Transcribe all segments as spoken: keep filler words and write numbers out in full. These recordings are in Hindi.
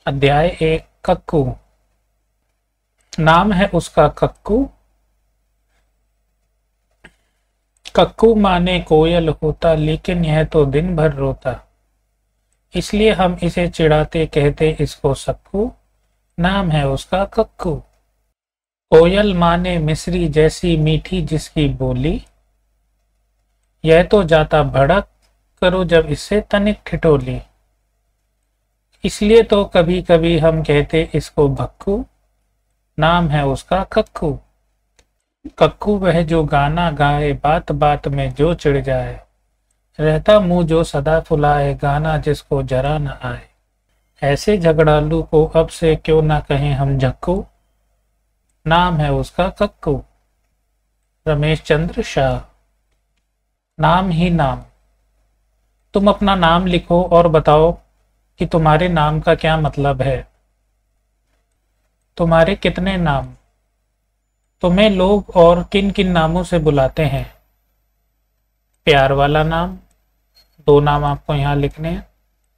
अध्याय एक कक्कू। नाम है उसका कक्कू। कक्कू माने कोयल होता, लेकिन यह तो दिन भर रोता, इसलिए हम इसे चिढ़ाते कहते इसको सक्कू। नाम है उसका कक्कू। कोयल माने मिस्री जैसी मीठी जिसकी बोली, यह तो जाता भड़क, करो जब इससे तनिक ठिठोली, इसलिए तो कभी कभी हम कहते इसको भक्कू। नाम है उसका कक्कू। कक्कू वह जो गाना गाए, बात बात में जो चिढ़ जाए, रहता मुंह जो सदा फुलाए, गाना जिसको जरा न आए, ऐसे झगड़ालू को अब से क्यों ना कहें हम झक्कू। नाम है उसका कक्कू। रमेश चंद्र शाह। नाम ही नाम। तुम अपना नाम लिखो और बताओ कि तुम्हारे नाम का क्या मतलब है। तुम्हारे कितने नाम? तुम्हें लोग और किन किन नामों से बुलाते हैं? प्यार वाला नाम, दो नाम आपको यहाँ लिखने हैं।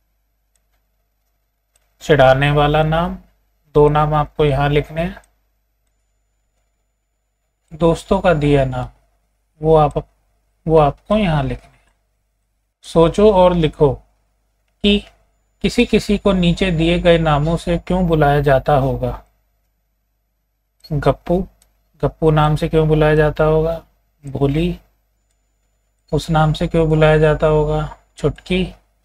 चिढ़ाने वाला नाम, दो नाम आपको यहाँ लिखने हैं। दोस्तों का दिया नाम, वो आप वो आपको यहाँ लिखने हैं। सोचो और लिखो कि किसी किसी को नीचे दिए गए नामों से क्यों बुलाया जाता होगा। गप्पू, गप्पू नाम से क्यों बुलाया जाता होगा। भोली, उस नाम से क्यों बुलाया जाता होगा। छुटकी,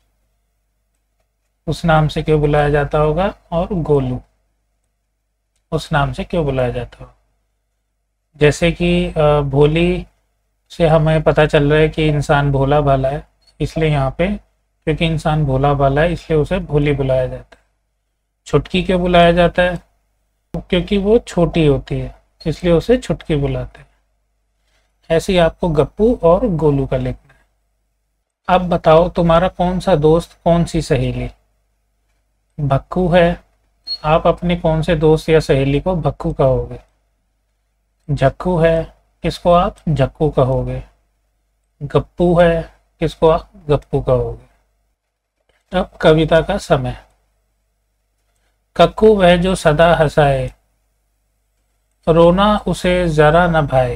उस नाम से क्यों बुलाया जाता होगा। और गोलू, उस नाम से क्यों बुलाया जाता होगा। जैसे कि भोली से हमें पता चल रहा है कि इंसान भोला भाला है, इसलिए यहाँ पे क्योंकि इंसान भोला भाला है इसलिए उसे भोली बुलाया जाता है। छुटकी क्यों बुलाया जाता है? क्योंकि वो छोटी होती है, इसलिए उसे छुटकी बुलाते हैं। ऐसे ही आपको गप्पू और गोलू का लिखना है। अब बताओ तुम्हारा कौन सा दोस्त, कौन सी सहेली भक्कू है। आप अपने कौन से दोस्त या सहेली को भक्कू कहोगे। झक्कू है, किसको आप झक्कू कहोगे। गप्पू है, किसको आप गप्पू कहोगे। अब कविता का समय। कक्कू वह जो सदा हंसाए, रोना उसे जरा न भाए,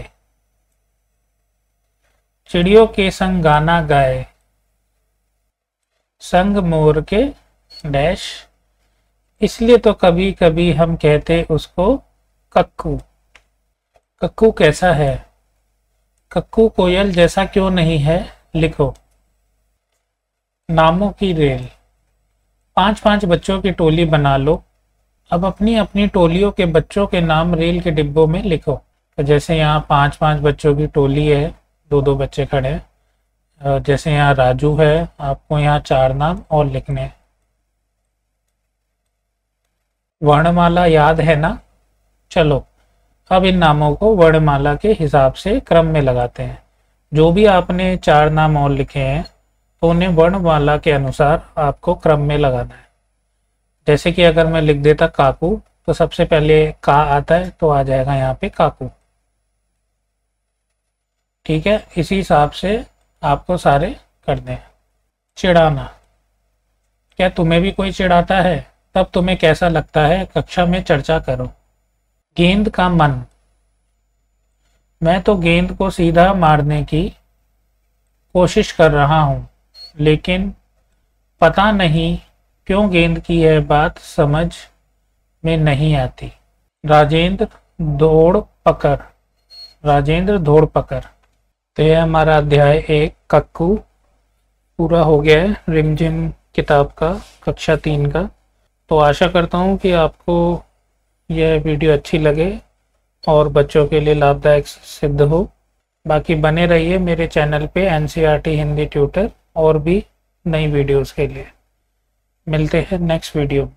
चिड़ियों के संग गाना गाए, संग मोर के डैश, इसलिए तो कभी कभी हम कहते उसको कक्कू। कक्कू कैसा है? कक्कू कोयल जैसा क्यों नहीं है, लिखो। नामों की रेल। पांच पांच बच्चों की टोली बना लो। अब अपनी अपनी टोलियों के बच्चों के नाम रेल के डिब्बों में लिखो। तो जैसे यहाँ पांच पांच बच्चों की टोली है, दो दो बच्चे खड़े हैं। जैसे यहाँ राजू है, आपको यहाँ चार नाम और लिखने हैं। वर्णमाला याद है ना? चलो अब इन नामों को वर्णमाला के हिसाब से क्रम में लगाते हैं। जो भी आपने चार नाम और लिखे हैं तो उन्हें वर्णमाला के अनुसार आपको क्रम में लगाना है। जैसे कि अगर मैं लिख देता काकू, तो सबसे पहले का आता है तो आ जाएगा यहाँ पे काकू। ठीक है, इसी हिसाब से आपको सारे करने हैं। चिढ़ाना। क्या तुम्हें भी कोई चिढ़ाता है? तब तुम्हें कैसा लगता है, कक्षा में चर्चा करो। गेंद का मन। मैं तो गेंद को सीधा मारने की कोशिश कर रहा हूँ, लेकिन पता नहीं क्यों गेंद की यह बात समझ में नहीं आती। राजेंद्र दौड़ पकड़। राजेंद्र दौड़ पकड़। तो यह हमारा अध्याय एक कक्कू पूरा हो गया है, रिमझिम किताब का, कक्षा तीन का। तो आशा करता हूँ कि आपको यह वीडियो अच्छी लगे और बच्चों के लिए लाभदायक सिद्ध हो। बाकी बने रहिए मेरे चैनल पे एनसीईआरटी हिंदी ट्यूटर और भी नई वीडियोस के लिए। मिलते हैं नेक्स्ट वीडियो।